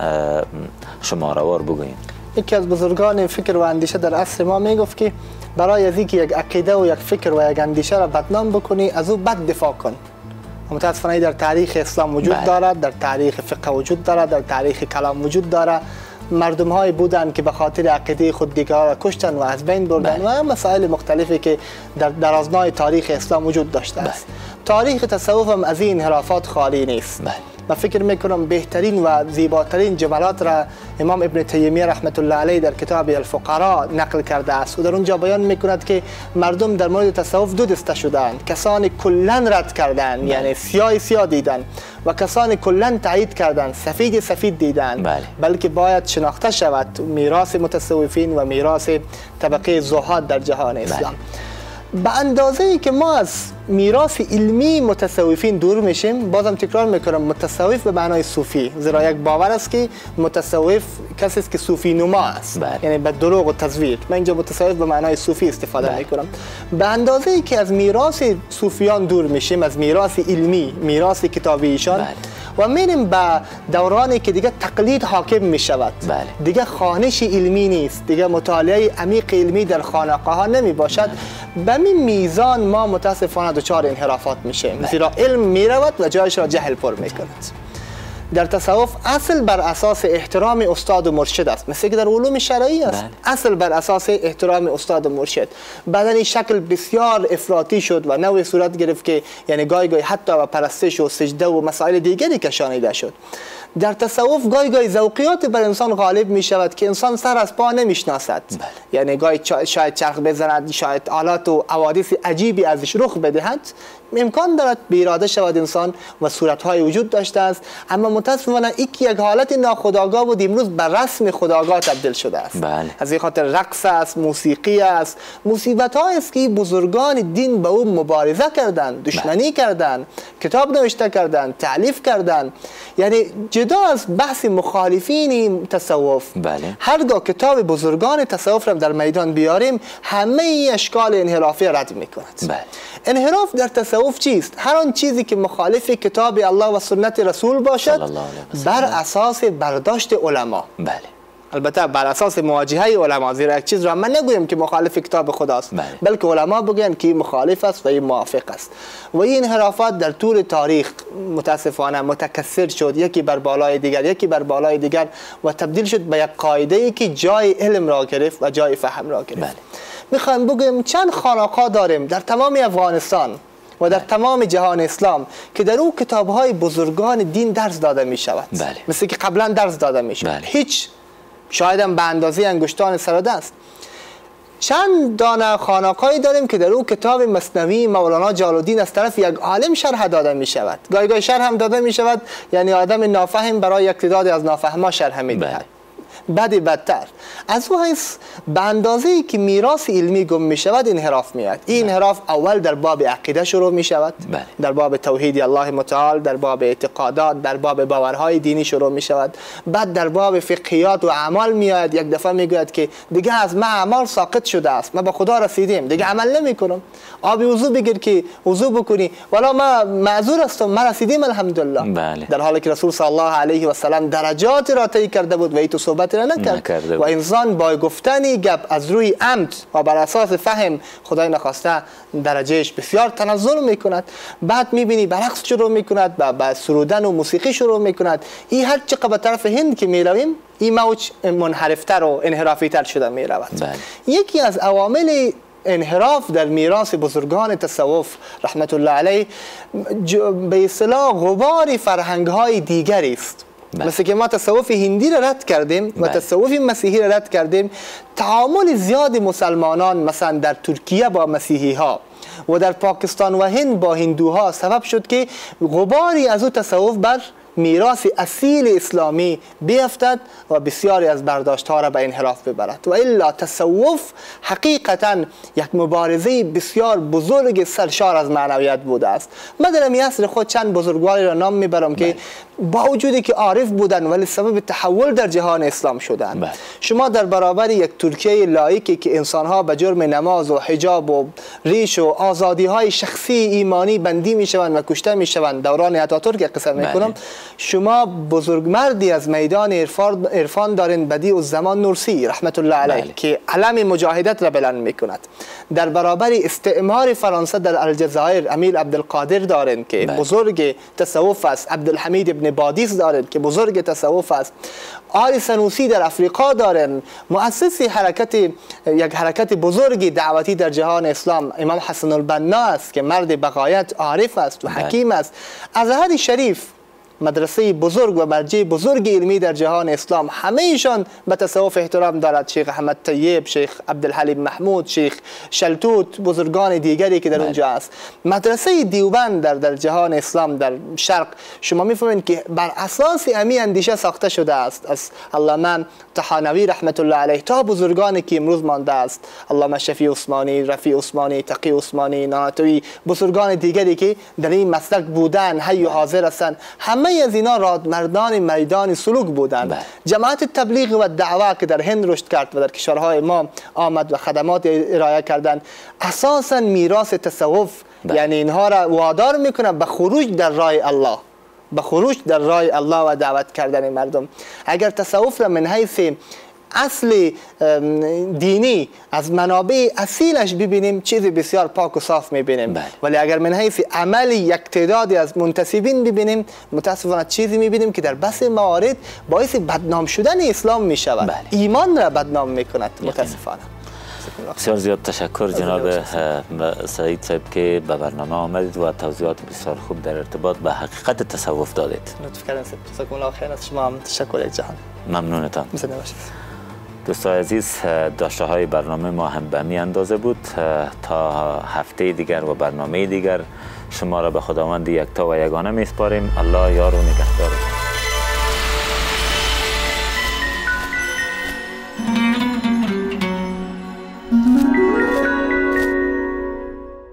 شماروار بگوییم؟ یکی از بزرگان فکر و اندیشه در عصر ما میگفت که برای از اینکه یک عقیده و یک فکر و یک اندیشه را بدنام بکنی از او بد دفاع کن. متاسفانه در تاریخ اسلام وجود دارد، در تاریخ فقه وجود دارد، در تاریخ کلام وجود دارد. مردم هایی بودند که به خاطر عقیده خود دیگران را کشتن و از بین بردن و مسائل مختلفی که در درازنای تاریخ اسلام وجود داشته است. تاریخ تصوف هم از این انحرافات خالی نیست. من فکر میکنم بهترین و زیباترین جملات را امام ابن تیمیه رحمت الله علیه در کتاب الفقراء نقل کرده است و در اونجا بیان میکند که مردم در مورد تصوف دو دسته شدند. کسانی کلا رد کردند، یعنی سیاه دیدن، و کسانی کلا تایید کردند، سفید دیدن. بلکه باید شناخته شود میراث متصوفین و میراث طبقه زهاد در جهان اسلام. به اندازه ای که ما از میراث علمی متصوفین دور میشیم، بازم تکرار میکنم متصوف به معنای صوفی، زیرا یک باور است که متصوف کسی است که صوفی نما است، یعنی به دروغ و تزویر. من اینجا متصوف به معنای صوفی استفاده میکنم. به اندازه ای که از میراث صوفیان دور میشیم، از میراث علمی، میراث کتابی ایشان، و میریم به دورانی که دیگه تقلید حاکم می شود. دیگه خوانش علمی نیست، دیگه مطالعه عمیق علمی در خانقاه ها نمی باشد. به این میزان ما متاسفانه دچار انحرافات میشیم، زیرا علم می رود و جایش را جهل پر می کند. در تصوف اصل بر اساس احترام استاد و مرشد است، مثل که در علوم شرعی است. اصل بر اساس احترام استاد و مرشد. بعدن این شکل بسیار افراطی شد و نوع صورت گرفت که یعنی گاهی حتی و پرستش و سجده و مسائل دیگری کشانیده شد. در تصوف گاهی ذوقیات بر انسان غالب می شود که انسان سر از پا نمیشناسد. یعنی گاهی شاید چرخ بزند، شاید آلات و حوادث عجیبی ازش رخ بدهد، امکان دارد بی اراده شود انسان و صورت‌های وجود داشته است، اما متاسفانه یک حالت ناخودآگاه بود امروز بر رسم خودآگاه تبدیل شده است. از این خاطر رقص است، موسیقی است، مصیبت‌هایی است که بزرگان دین به او مبارزه کردند، دشمنی کردند، کتاب نوشته کردند، تألیف کردند. یعنی جدا از بحث مخالفین تصوف، هرگاه کتاب بزرگان تصوف را در میدان بیاریم همه اشکال انحرافی رد می‌کند. انحراف در تصوف چیست؟ هر آن چیزی که مخالف کتاب الله و سنت رسول باشد بر اساس برداشت علما. البته بر اساس مواجهه علما، زیرا یک چیز را من نگویم که مخالف کتاب خداست، بلکه علما بگویند که مخالف است و این موافق است. و این انحرافات در طول تاریخ متاسفانه متکثر شد، یکی بر بالای دیگر، یکی بر بالای دیگر، و تبدیل شد به یک قاعده ای که جای علم را گرفت و جای فهم را گرفت. میخوایم بگویم چند خانقاه داریم در تمام افغانستان و در تمام جهان اسلام که در او کتاب‌های بزرگان دین درس داده می شود. مثل که قبلا درس داده می شود. هیچ، شاید هم به اندازه انگشتان سر دست. چند دانه خانقاهی داریم که در او کتاب مثنوی مولانا جلال الدین از طرف یک عالم شرح داده می شود. گاهی شرح هم داده می شود، یعنی آدم نافهم برای یک تعداد از نافهما شرح می دهد. بدتر از او حیث به اندازه‌ای که میراث علمی گم می شود انحراف میاد. این انحراف اول در باب عقیده شروع می شود، در باب توحید الله متعال، در باب اعتقادات، در باب باورهای دینی شروع می شود. بعد در باب فقهیات و اعمال میاد. یک دفعه میگوید که دیگه از ما اعمال ساقط شده است، ما به خدا رسیدیم، دیگه عمل نمی کنم. آبی وضو بگیر که وضو بکنی، والا ما معذور هستم، ما رسیدیم الحمدلله. در حالی که رسول صلی الله علیه و سلم درجات را طی کرده بود و این تو صحبت نکرد. و انسان با گفتنی گپ از روی عمد و بر اساس فهم خدای نخواسته درجهش بسیار تنزل میکند. بعد میبینی برعکس شروع میکند، با سرودن و موسیقی شروع میکند. این هر چقدر به طرف هند که میرویم این موج منحرفتر و انحرافیتر شده میرود. یکی از عوامل انحراف در میراث بزرگان تصوف رحمت الله علیه به اصطلاح غبار فرهنگ های دیگری است. مثل که ما تصوف هندی را رد کردیم و تصوف مسیحی را رد کردیم، تعامل زیاد مسلمانان مثلا در ترکیه با مسیحی ها و در پاکستان و هند با هندوها سبب شد که غباری از او تصوف بر میراث اصیل اسلامی بیفتد و بسیاری از برداشت ها را به انحراف ببرد. و الا تصوف حقیقتا یک مبارزه بسیار بزرگ سرشار از معنویت بوده است. من در این عصر خود چند بزرگواری را نام میبرم که با وجودی که عارف بودن ولی سبب تحول در جهان اسلام شدند. شما در برابر یک ترکیه لایکی که انسانها به جرم نماز و حجاب و ریش و آزادی های شخصی ایمانی بندی میشوند و کشته میشوند، دوران اتاتورک قصه میکنم، شما بزرگمردی از میدان عرفان دارین بدیع الزمان نورسی رحمت الله علیه که علم مجاهدت را بلند میکند. در برابر استعمار فرانسه در الجزایر امیر عبدالقادر دارین که بزرگ تصوف است، عبدالحمید ابن بادیس دارین که بزرگ تصوف است، آلی سنوسی در افریقا دارن، مؤسس یک حرکت بزرگی دعوتی در جهان اسلام امام حسن البنا است که مرد بغایت عارف است و حکیم است. ازهر شریف مدرسه بزرگ و مرجع بزرگ علمی در جهان اسلام، همه ایشان به تصوف احترام دارد. شیخ احمد طیب، شیخ عبدالحلیم محمود، شیخ شلتوت، بزرگان دیگری که در اونجا است. مدرسه دیوبند در جهان اسلام در شرق، شما میفهمید که بر اساس امی اندیشه ساخته شده است، از علامه طحانوی رحمت الله علیه تا بزرگانی که امروز مانده است، علامه شفیع عثمانی، رفیع عثمانی، تقی عثمانی، ناناتوی، بزرگان دیگری که در این مسلک بودن، حی و حاضر هستند. همه از اینا رادمردان میدان سلوک بودند. جماعت تبلیغ و دعوا که در هند رشد کرد و در کشورهای ما آمد و خدمات ارائه کردند، اساسا میراث تصوف یعنی اینها را وادار میکنه به خروج در راه الله، به خروج در راه الله و دعوت کردن مردم. اگر تصوف را من حیث اصل دینی از منابع اصیلش ببینیم چیزی بسیار پاک و صاف میبینیم، ولی اگر من حیث عمل یک تعدادی از منتسبین ببینیم متاسفانه چیزی میبینیم که در بس موارد باعث بدنام شدن اسلام میشود، ایمان را بدنام میکند متاسفانه. بسیار زیاد تشکر جناب سعید صاحب که به برنامه آمدید و توضیحات بسیار خوب در ارتباط به حقیقت تصوف دادید. لطف کردین. جزاکم الله خیر. از شما هم تشکر جهان. ممنونتان. زنده باشید. دوستان عزیز، داشته های برنامه ما هم به همین اندازه بود. تا هفته دیگر و برنامه دیگر شما را به خداوند یکتا و یگانه میسپاریم. الله یار و نگهدار.